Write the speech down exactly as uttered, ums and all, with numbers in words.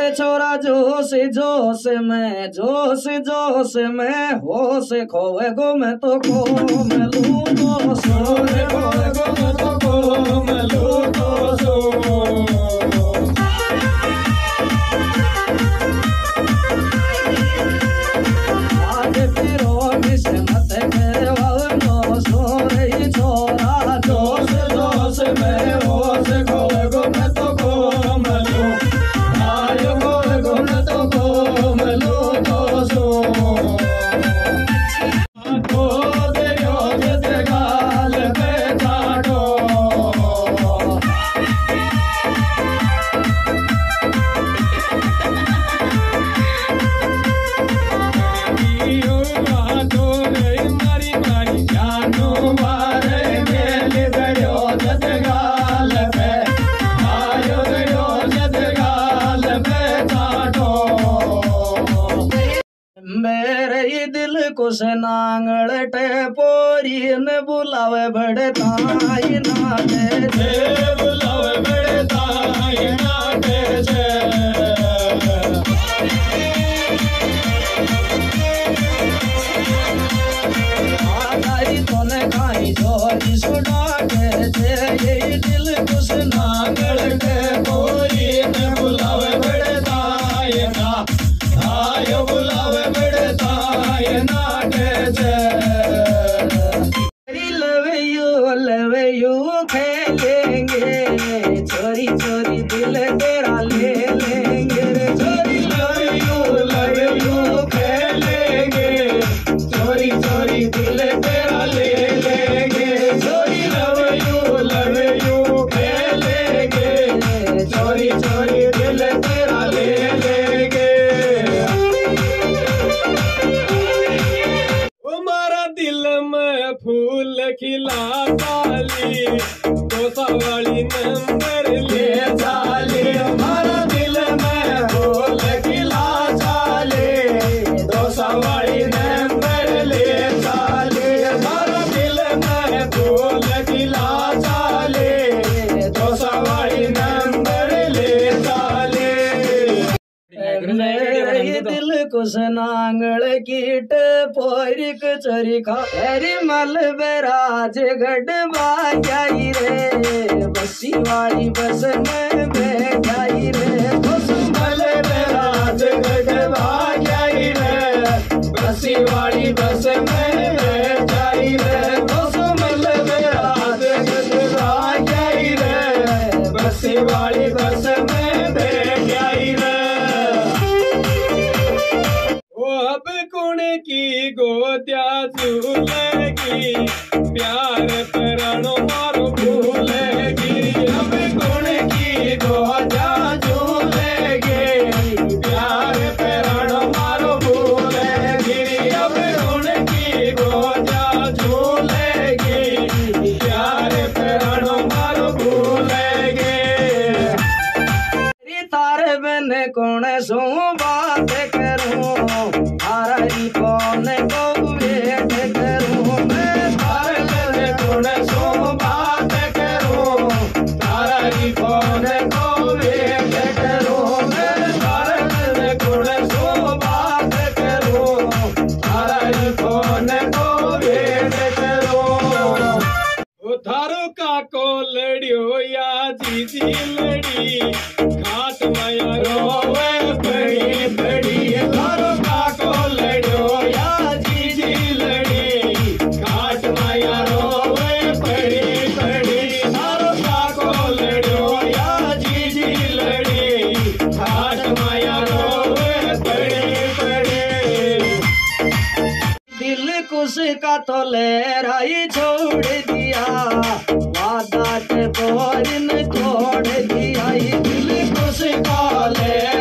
अरे छोरा जोश जोश में जोश जोश में होश खोए गो मैं तो को मिलूं तो सोर खोए गो मैं तो को मिलूं तो सो आज फिरो मिस मत करे वालो सोर ही छोरा जोश जोश में होश खोए गो मैं तो को मिलूं आयो खोए गो मैं तो को मिलूं तो सो मेरे दिल कुछ नांगड़े पोरी न बुलावे बड़े ताई नाटे से बुलावे बड़े ताई नाटे से आधाई तोने खाई जोरी सुना के थे ये दिल कुछ नांगड़े पोरी न बुलावे बड़े ताई ना आयो बुलावे बड़े ताई नाटे से लवे यू लवे यू खेलेंगे चोरी चोरी दिल तेरा ले लेंगे चोरी लवे यू लवे यू खेलेंगे चोरी चोरी दिल तेरा ले लेंगे चोरी लवे यू लवे यू खेलेंगे चोरी चोरी दिल तेरा ले लेंगे दिल में फूल खिला डाली दोसा वाली नंबर ले डाली हमारा दिल में फूल खिला डाली दोसा वाली नंबर ले डाली हमारा दिल में फूल खिला डाली दोसा वाली नंबर ले डाली मेरे दिल कुछ नांगड़ कीट पोरिक चरी खारी मल बेराज गढ़वा जाई रे बसी वाली बस में बैठाई रे बस मल बेराज गढ़वा जाई रे बसी वाली बस में बैठाई रे बस मल बेराज गढ़वा जाई रे बसी वाली बस में बैठाई रे अब कौन की गोत्या झूलेगी प्यार प्राणों मारो भूलेगी अब कौन की गोत्या झूलेगी प्यार प्राणों मारो भूलेगी अब कौन की गोत्या झूलेगी प्यार प्राणों मारो भूलेगी तारे बन कौन सो बात करूं तारी कौन को वेट करूं मैं तारे बन कौन सो बात करूं तारी कौन को वेट करूं मैं तारे बन कौन सो बात करूं तारी कौन को वेट करूं थारो का को लड़ियो या जीजी लड़ी घाट माया रोवे बड़ी बड़ी थारो का को लड़ियो या जीजी लड़ी घाट माया रोवे बड़ी बड़ी थारो का को लड़ियो या जीजी लड़ी घाट माया रोवे बड़ी बड़ी दिल कुछ का तो लहराई छोड़ दिया वादा के तोड़ तोड़ दिया दिल कुछ का ले